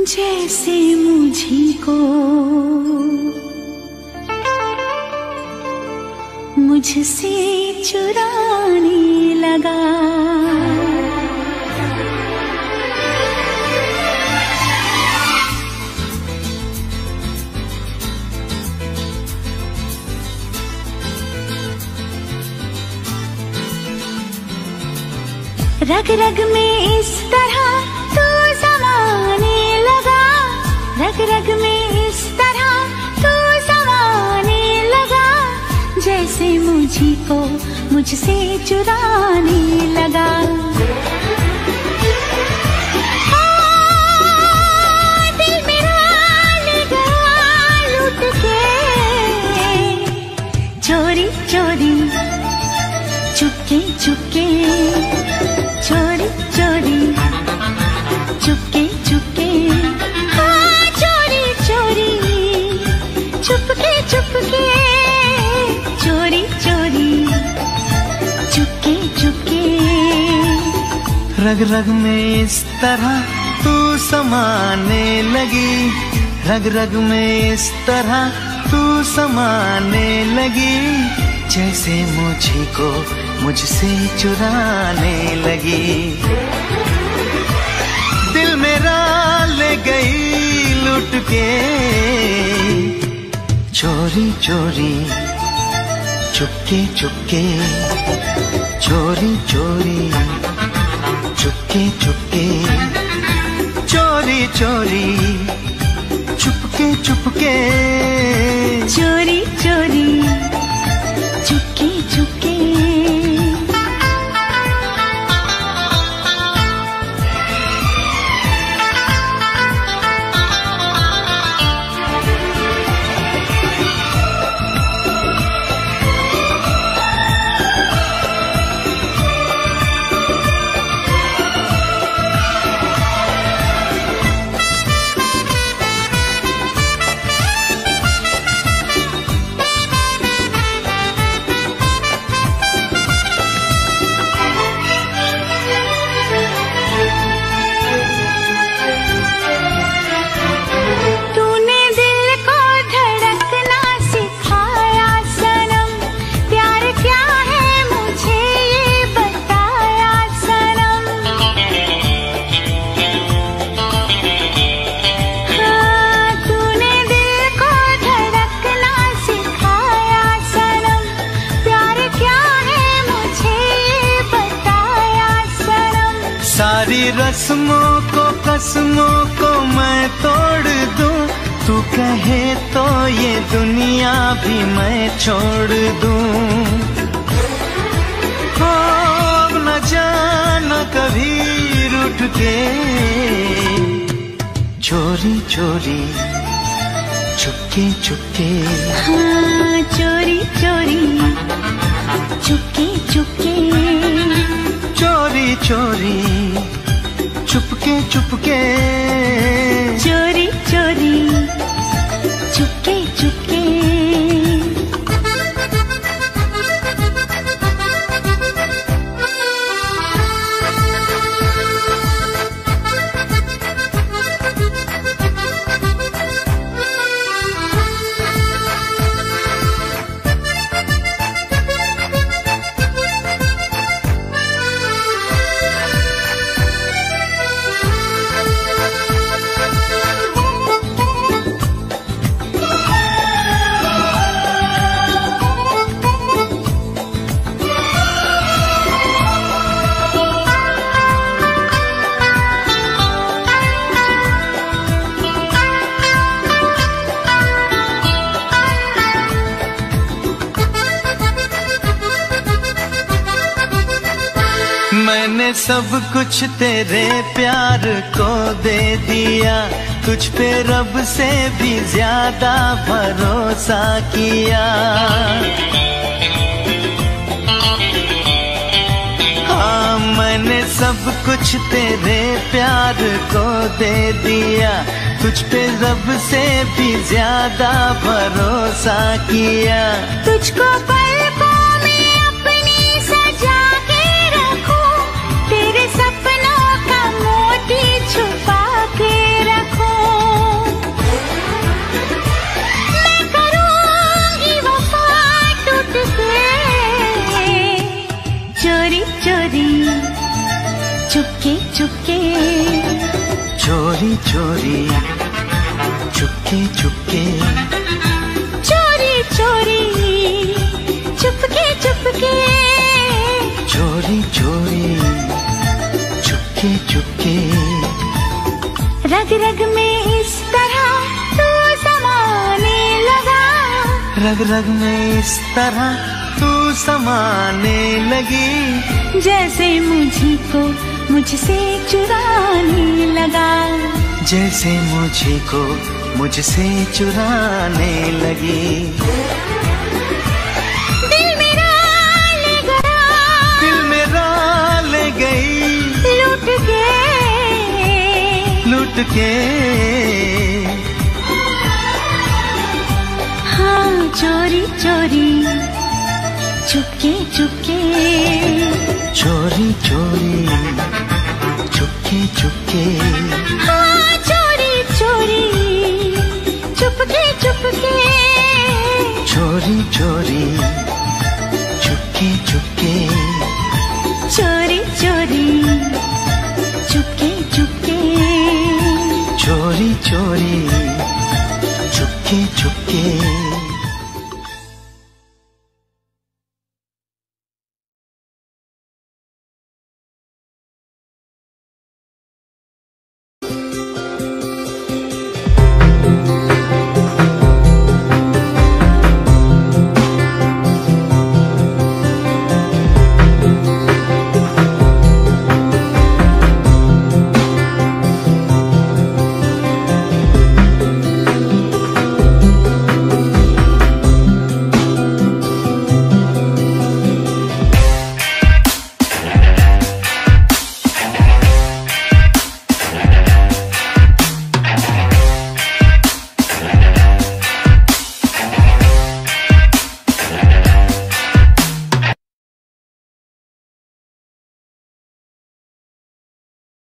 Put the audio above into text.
जैसे मुझी को मुझसे चुराने लगा। रग रग में इस तरह तू समाने लगा, रग रग में इस तरह तू समाने लगा, जैसे मुझी को मुझसे चुराने लगा। दिल मेरा ले गया लूट के, चोरी चोरी चुपके चुपके, चोरी चोरी चुपके चुपके, हाँ चोरी चोरी चुपके चुपके, चोरी चोरी चुपके चुपके। रग रग में इस तरह तू समाने लगी, रग रग में इस तरह तू समाने लगी, जैसे मुझी को मुझसे चुराने लगी। दिल मेरा ले गई लुट के, चोरी चोरी चुपके चुपके, चोरी चोरी चुपके चुपके, चोरी चोरी चुपके चुपके, चोरी चोरी चुपके चुपके। सारी रस्मों को कसमों को मैं तोड़ दूं, तू कहे तो ये दुनिया भी मैं छोड़ दूं। हो अब न जाना कभी रूठ के, चोरी चोरी चुपके चुपके, हाँ चोरी चोरी चुपके चुपके, चोरी चोरी चुपके चुपके, चोरी चोरी चुपके चुपके। मैंने सब कुछ तेरे प्यार को दे दिया, तुझ पे रब से भी ज्यादा भरोसा किया। हाँ मैंने सब कुछ तेरे प्यार को दे दिया, तुझ पे रब से भी ज्यादा भरोसा किया। तुझको पलकों में अपनी सजा के रखूं, तेरे सपनों का मोती छुपा के रखूं। चुपके चुपके, चोरी चोरी चुपके चुपके, चोरी चोरी चुपके चुपके, चोरी चोरी चुपके चुपके। रग रग में इस तरह तू समाने लगा, रग रग में इस तरह तू समाने लगी, जैसे मुझी को मुझसे चुराने लगा, जैसे मुझे को मुझसे चुराने लगी। दिल मेरा ले गया, दिल मेरा ले गई, लूट के लूट के। हाँ चोरी चोरी चुपके चुपके, चोरी चोरी चुपके चुपके, हाँ चोरी चोरी चुपके चुपके, चोरी चोरी चुपके चुपके, चोरी चोरी चुपके चुपके, चोरी चोरी चुपके चुपके।